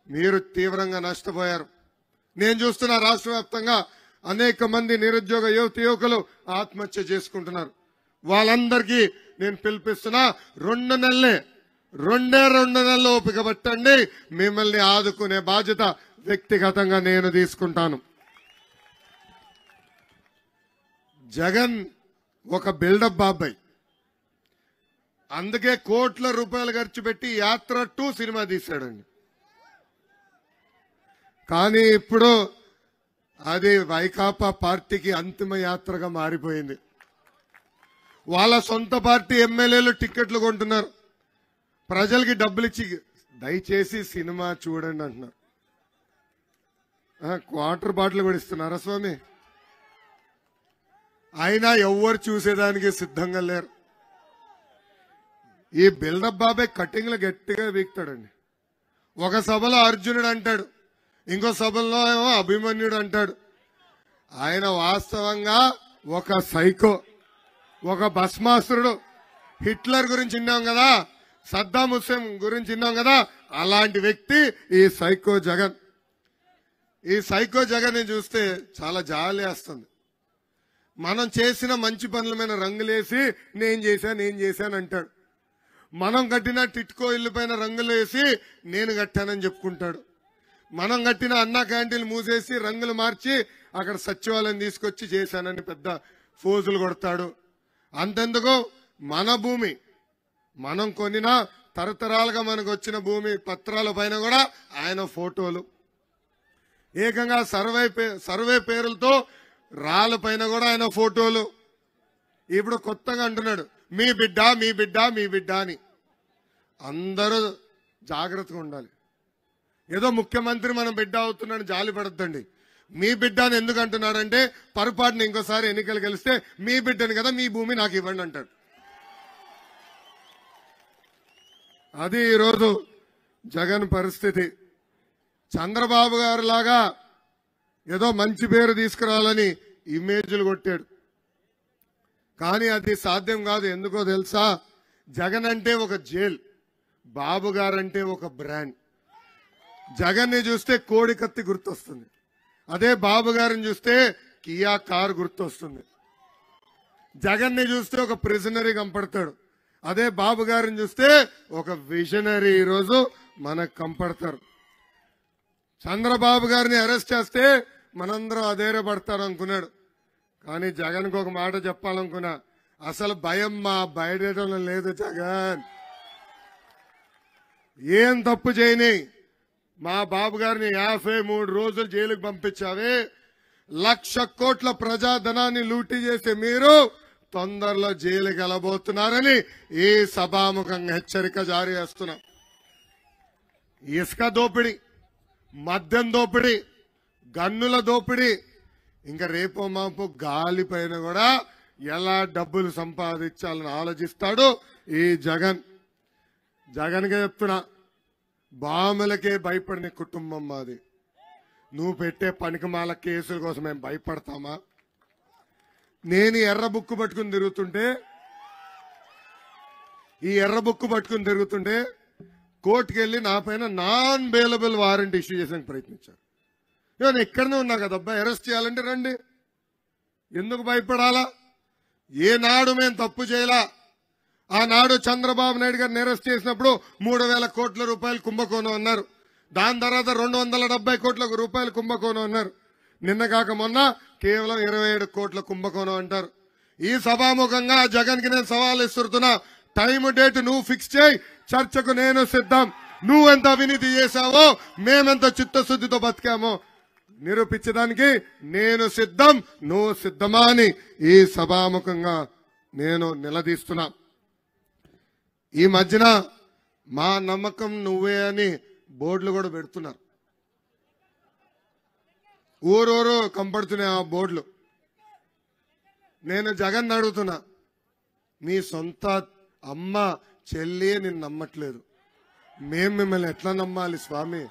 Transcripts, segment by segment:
మీరు తీవ్రంగా నష్టపోయారు. నేను చూస్తున్న రాష్ట్ర వ్యాప్తంగా అనేక మంది నిరుద్యోగ యువకులు ఆత్మహత్య చేసుకుంటున్నారు. వాళ్ళందరికీ నేను పిలిపిస్తున్నా, 2 నెలలు ఓపిక పట్టండి. మిమ్మల్ని ఆదుకునే బాధ్యత వ్యక్తిగతంగా నేను తీసుకుంటాను. జగన్ ఒక బిల్డప్ బాబాయ్. అందుకే కోట్ల రూపాయలు ఖర్చు పెట్టి యాత్ర 2 సినిమా తీశాడండి. కానీ ఇప్పుడు అది వైకాపా పార్టీకి అంతిమ యాత్రగా మారిపోయింది. వాళ్ళ సొంత పార్టీ ఎమ్మెల్యేలు టిక్కెట్లు కొంటున్నారు. ప్రజలకి డబ్బులు ఇచ్చి దయచేసి సినిమా చూడండి అంటున్నారు. క్వార్టర్ బాటిల్ కూడా ఇస్తున్నారా స్వామి? అయినా ఎవ్వరు చూసేదానికి సిద్ధంగా లేరు. ఈ బిల్డప్ బాబాయ్ కటింగ్లు గట్టిగా వీక్తాడండి. ఒక సభలో అర్జునుడు అంటాడు, ఇంకో సభలో ఏమో అభిమన్యుడు అంటాడు. ఆయన వాస్తవంగా ఒక సైకో, ఒక భస్మాసురుడు. హిట్లర్ గురించి విన్నాం కదా, సద్దాం హుస్సేన్ గురించి విన్నాం కదా, అలాంటి వ్యక్తి ఈ సైకో జగన్. ఈ సైకో జగన్ ని చూస్తే చాలా జాలి వేస్తుంది. మనం చేసిన మంచి పనుల మీద రంగులేసి నేను చేశాను అంటాడు. మనం కట్టిన టిట్కో ఇల్లు పైన రంగులు వేసి నేను కట్టానని చెప్పుకుంటాడు. మనం కట్టిన అన్నా క్యాంటీన్లు మూసేసి రంగులు మార్చి అక్కడ సచివాలయం తీసుకొచ్చి చేశానని పెద్ద ఫోజులు కొడతాడు. అంతెందుకు, మన భూమి మనం కొనిన తరతరాలుగా మనకు వచ్చిన భూమి పత్రాల పైన కూడా ఆయన ఫోటోలు, ఏకంగా సర్వే పేరులతో రాళ్ళ పైన కూడా ఆయన ఫోటోలు. ఇప్పుడు కొత్తగా అంటున్నాడు మీ బిడ్డ అని. అందరూ జాగ్రత్తగా ఉండాలి. ఏదో ముఖ్యమంత్రి మనం బిడ్డ అవుతున్నాడు జాలి పడద్దండి. మీ బిడ్డ అని ఎందుకు అంటున్నాడంటే, పొరపాటున ఇంకోసారి ఎన్నికలు గెలిస్తే మీ బిడ్డని కదా, మీ భూమి నాకు ఇవ్వండి అంటాడు. అది ఈరోజు జగన్ పరిస్థితి. చంద్రబాబు గారు లాగా ఏదో మంచి పేరు తీసుకురావాలని ఇమేజ్లు కొట్టాడు. కానీ అది సాధ్యం కాదు. ఎందుకో తెలుసా? జగన్ అంటే ఒక జైల్, బాబు గారంటే ఒక బ్రాండ్. జగన్ ని చూస్తే కోడి కత్తి గుర్తొస్తుంది, అదే బాబు గారిని చూస్తే కియా కార్ గుర్తొస్తుంది. జగన్ ని చూస్తే ఒక ప్రిజనరీ కంపడతాడు, అదే బాబు గారిని చూస్తే ఒక విజనరీ ఈరోజు మనకు కంపడతారు. చంద్రబాబు గారిని అరెస్ట్ చేస్తే మనందరం అధైర్యపడతారు అనుకున్నాడు. కానీ జగన్కు ఒక మాట చెప్పాలనుకున్నా, అసలు భయం మా బయటలో లేదు. జగన్ ఏం తప్పు చేయని మా బాబు గారిని 53 రోజులు జైలుకు పంపించావే, 1,00,000 కోట్ల ప్రజాధనాన్ని లూటీ చేసి మీరు తొందరలో జైలుకి వెళ్ళబోతున్నారని ఈ సభాముఖంగా హెచ్చరిక జారీ చేస్తున్నా. ఇసుక దోపిడీ, మద్యం దోపిడీ, గన్నుల దోపిడీ, ఇంకా రేపో మాపో గాలి పైన కూడా ఎలా డబ్బులు సంపాదించాలని ఆలోచిస్తాడు ఈ జగన్. జగన్గా చెప్తున్నా, బాములకే భయపడిన కుటుంబం మాది. నువ్వు పెట్టే పనికిమాల కేసుల కోసం మేము భయపడతామా? నేను ఎర్ర బుక్కు పట్టుకుని తిరుగుతుంటే కోర్టుకు వెళ్ళి నా పైన నాన్ బెయిలబుల్ వారెంట్ ఇష్యూ చేసేందుకు ప్రయత్నించారు. నేను ఇక్కడనే ఉన్నా కదబ్బా, అరెస్ట్ చేయాలంటే రండి. ఎందుకు భయపడాలా? ఏనాడు మేము తప్పు చేయాలా? ఆనాడు చంద్రబాబు నాయుడు గారిని అరెస్ట్ చేసినప్పుడు 3,000 కోట్ల రూపాయలు కుంభకోణం అన్నారు. దాని తర్వాత 270 కోట్ల రూపాయలు కుంభకోణం అన్నారు. నిన్న కాక మొన్న కేవలం 27 కోట్ల కుంభకోణం అంటారు. ఈ సభాముఖంగా జగన్ కి నేను సవాల్ ఇస్తున్నా, టైం డేట్ నువ్వు ఫిక్స్ చేయి, చర్చకు నేను సిద్ధం. నువ్వెంత అవినీతి చేశావో, మేమెంత చిత్తశుద్ధితో బతికామో నిరూపించడానికి నేను సిద్ధం. నువ్వు సిద్ధమా అని ఈ సభాముఖంగా నేను నిలదీస్తున్నా. ఈ మధ్యన మా నమ్మకం నువ్వే అని బోర్డులు కూడా పెడుతున్నారు. ఊరూరు కంపడుతున్నాయి ఆ బోర్డులు. నేను జగన్ అడుగుతున్నా, మీ సొంత అమ్మ చెల్లి నిన్ను నమ్మట్లేదు, మేము మిమ్మల్ని ఎట్లా నమ్మాలి స్వామి?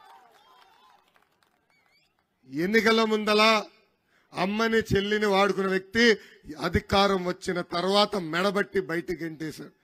ఎన్నికల ముందలా అమ్మని చెల్లిని వాడుకున్న వ్యక్తి అధికారం వచ్చిన తర్వాత మెడబట్టి బయటికి గెంటేశాడు.